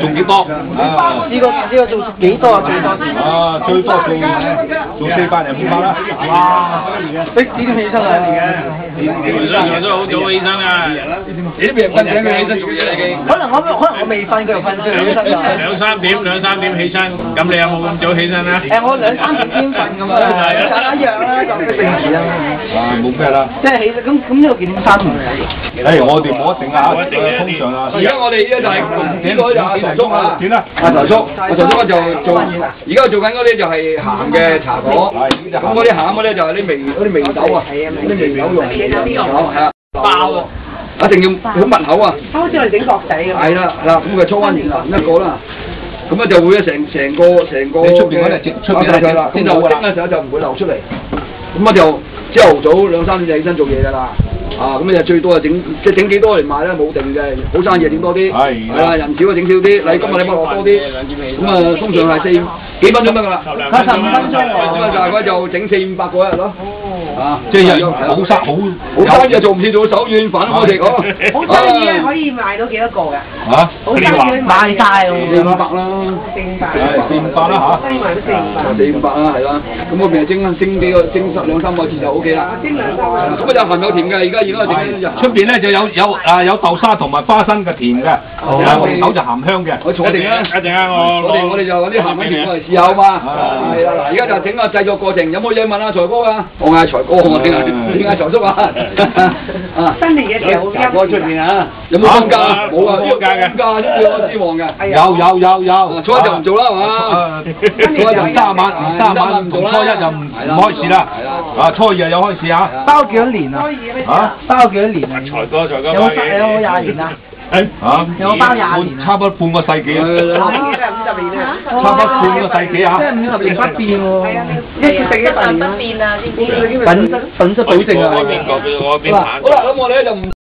仲幾多？ 呢個做幾多啊？最多？ 最多做400人500啦。 哇！幾點起身啊？ 都好早起身啊！ 你都未瞓醒，佢起身做嘢啦已經。 可能我未瞓，佢就瞓咗起身㗎。 兩三點起身，咁你有冇咁早起身啊？ 我2、3點先瞓咁啊，一樣啦，就平時啦。 冇咩啦。 即係起身咁呢個幾點生唔係？ 我哋冇一定啊，通常啊。 而家我哋依家就係呢個就係頭叔啊， 點啊？ 阿頭叔就做，而家做緊嗰啲就係鹹嘅茶果，咁嗰啲鹹嗰啲就係啲眉豆啊，啲眉豆用係啊，爆啊！一定要好密口啊！ 好似我哋整角仔咁。 係啦，咁佢搓翻完啦，一個啦，咁啊就會成個你出邊嗰啲出邊係啦，咁就蒸嘅時候就唔會流出嚟，咁啊就朝頭早2、3點起身做嘢㗎啦。咁就最多整幾多嚟賣咧冇定嘅，好生意整多啲，係啦，人少就整少啲，你今日你落多啲，咁通常係幾分鐘得㗎啦，15分鐘咁啊大概就整400、500個一日咯， 即係好生意做唔切做手軟飯我哋講， 好生意可以賣到幾多個㗎？好生意賣晒喎 ，400啦 ，400啦嚇，賣到 400啦係啦，咁嗰邊蒸2、3個字就 OK 啦，蒸2、3個，咁啊就鹹有甜嘅，而家出邊咧就有豆沙同埋花生嘅甜嘅，紅豆就鹹香嘅。 我坐定啦， 一定啊！ 我哋就揾啲鹹品甜過嚟試下好嘛？係啦，嗱，而家就整個製作過程，有冇嘢問阿財哥啊？我嗌財哥，我點嗌財叔啊？ 新年嘅時候茶哥出邊啊？有冇放假？冇啊，放假嘅，放假先叫我知旺嘅。 有。 初一就唔做啦，係嘛？ 初一就三晚唔做啦，初一就唔開始啦。初二又有開始啊？ 包幾多年啊？包幾多年啊？ 財哥有冇20年啊？有冇包20年啊？ 差唔多半個世紀啊！ 50年啊？ 差唔多半個世紀啊！ 即係50年不變喎。一決定100年不變啊！知唔知？品質保證啊！ 我邊版？ 好啦，咁我哋咧就唔。